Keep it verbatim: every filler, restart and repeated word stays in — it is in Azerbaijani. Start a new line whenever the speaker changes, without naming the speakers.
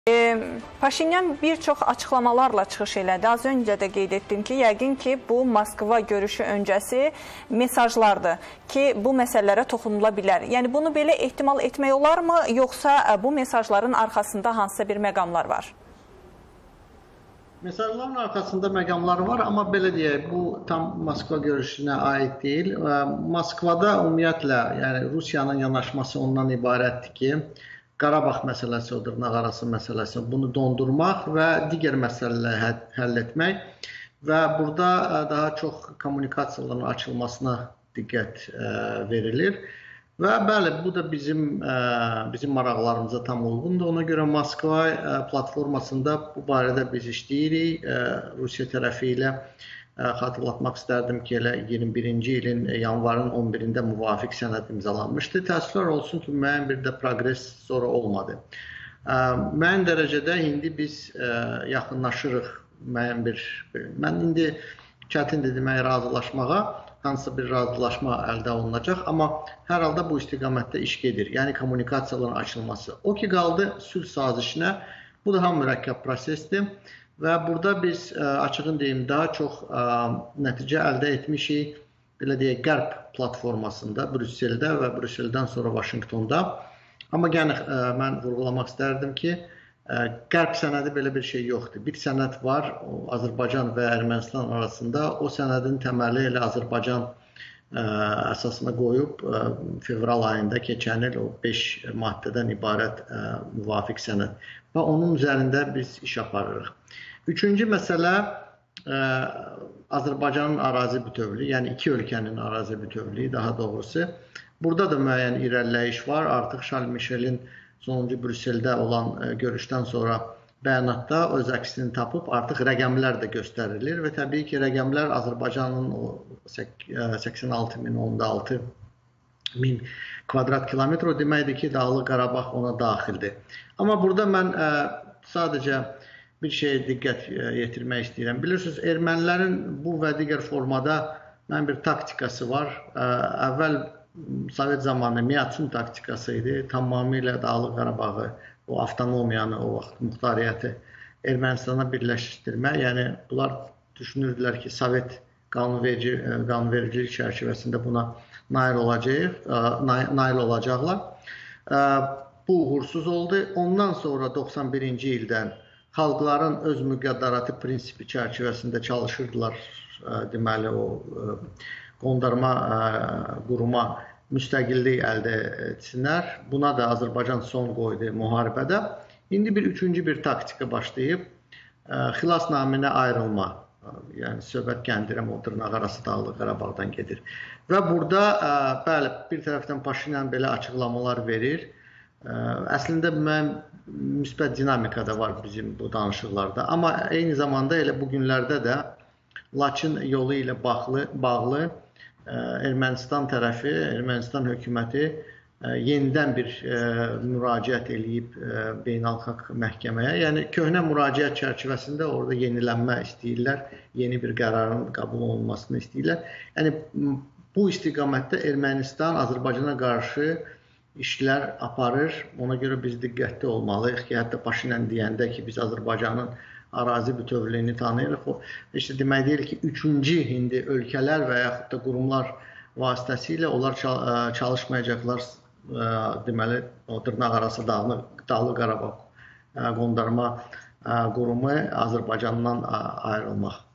Paşinyan bir çox açıqlamalarla çıxış elədi. Az öncə də qeyd etdim ki, yəqin ki, bu Moskva görüşü öncəsi mesajlardır ki, bu məsələlərə toxunula bilər. Yəni, bunu belə ehtimal etmək olarmı, yoxsa bu mesajların arxasında hansısa bir məqamlar var?
Mesajların arxasında məqamlar var, amma belə deyək, bu tam Moskva görüşünə aid deyil. Moskvada ümumiyyətlə, yəni Rusiyanın yanaşması ondan ibarətdir ki, Qarabağ məsələsi, o dırnaqarası məsələsi, bunu dondurmaq və digər məsələləri həll etmək və burada daha çox kommunikasiyaların açılmasına diqqət verilir. Və bəli, bu da bizim bizim maraqlarımıza tam uyğundur. Ona görə Moskva platformasında bu barədə biz işləyirik. Rusiya tərəfi ilə xatırlatmaq istərdim ki, elə iyirmi birinci ilin yanvarın on birində müvafiq sənəd imzalanmışdı. Təəssüflər olsun ki, müəyyən bir də proqres sonra olmadı. Müəyyən dərəcədə indi biz yaxınlaşırıq müəyyən bir... Mən indi çətindir demək razılaşmağa, hansısa bir razılaşma əldə olunacaq, amma hər halda bu istiqamətdə iş gedir. Yəni kommunikasiyaların açılması. O ki, qaldı sülh sazişinə, bu daha mürəkkəb prosesdir. Və burada biz açığın deyim, daha çox nəticə əldə etmişik, belə deyək, Qərb platformasında, Brüsseldə və Brüsseldən sonra Vaşinqtonda. Amma yəni mən vurğulamaq istərdim ki, Qərb sənədi belə bir şey yoxdur. Bir sənəd var, Azərbaycan və Ermənistan arasında. O sənədin təməli elə Azərbaycan əsasına qoyub, fevral ayında keçən il o beş maddədən ibarət müvafiq sənəd. Və onun üzərində biz iş aparırıq. Üçüncü məsələ Azərbaycanın ərazi bütövlüyü, yəni iki ölkənin ərazi bütövlüyü daha doğrusu. Burada da müəyyən irəliləyiş var. Artıq Şarl Mişelin sonuncu Brüsseldə olan görüşdən sonra bəyanatda öz əksini tapıb artıq rəqəmlər də göstərilir və təbii ki, rəqəmlər Azərbaycanın səksən altı min, on altı min kvadrat kilometr o deməkdir ki, Dağlıq Qarabağ ona daxildir. Amma burada mən sadəcə bir şeyə diqqət yetirmək istəyirəm. Bilirsiniz, ermənilərin bu və digər formada mənim bir taktikası var. Əvvəl Sovet zamanı Miatsun taktikası idi. Tamamilə Dağlıq Qarabağı, o avtonomiyanı, o vaxt muxtariyyəti Ermənistana birləşdirmək. Yəni, bunlar düşünürdülər ki, Sovet qanunvericilik çərçivəsində buna nail olacaqlar. Bu uğursuz oldu. Ondan sonra doxsan birinci ildən xalqların öz müqəddəratı prinsipi çərçivəsində çalışırdılar, deməli, o qondarma quruma müstəqillik əldə etsinlər. Buna da Azərbaycan son qoydu müharibədə. İndi bir üçüncü bir taktika başlayıb, xilas naminə ayrılma. Yəni, söhbət Gəndirəm, o dırnaqarası Dağlıq Qarabağdan gedir. Və burada, bəli, bir tərəfdən Paşinyan belə açıqlamalar verir. Əslində, mən müsbət dinamika da var bizim bu danışıqlarda. Amma eyni zamanda elə bu günlərdə də Laçın yolu ilə bağlı Ermənistan tərəfi, Ermənistan hökuməti yenidən bir müraciət eləyib beynəlxalq məhkəməyə. Yəni, köhnə müraciət çərçivəsində orada yenilənmə istəyirlər, yeni bir qərarın qəbul olunmasını istəyirlər. Yəni, bu istiqamətdə Ermənistan Azərbaycana qarşı işlər aparır. Ona görə biz diqqətli olmalıyıq ki, hətta Paşinyan deyəndə ki, biz Azərbaycanın ərazi bütövlüyünü tanıyırıq. İşte demək deyil ki, üçüncü indi ölkələr və yaxud da qurumlar vasitəsilə onlar çalışmayacaqlar, deməli, o dırnaqarası Dağlıq Qarabağ qondarma qurumu Azərbaycandan ayrılmaq.